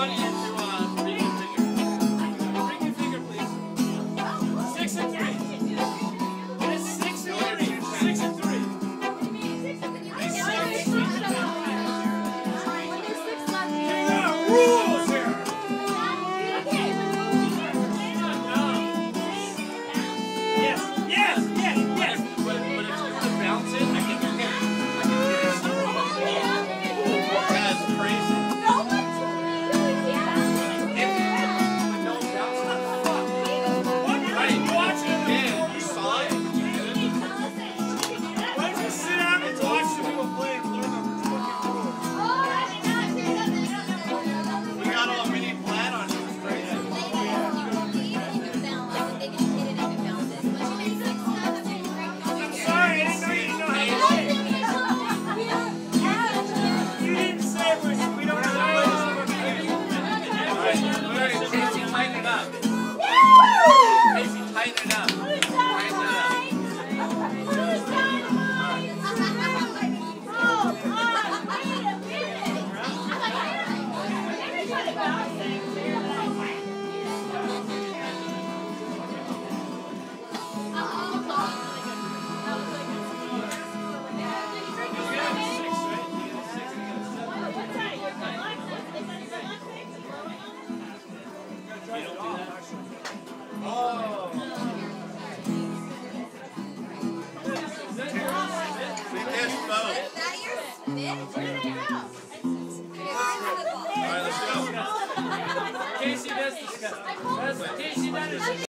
want you to bring your finger. Bring your finger, please. 6 and 3. It is 6 and 3. 6 and 3. Rules here. Yes. But if you were to bounce it, I can hit it. That's crazy. Right, watch it. Yeah, you saw it. Why don't you sit down and watch the people play and learn them fucking rules? You got all mini flat on you. It's crazy. I'm sorry, I didn't know you didn't know how to play. You didn't say we don't have to play this one. Alright, Casey, tighten it up. Casey, tighten it up. Casey, that's disgusting. Casey, that is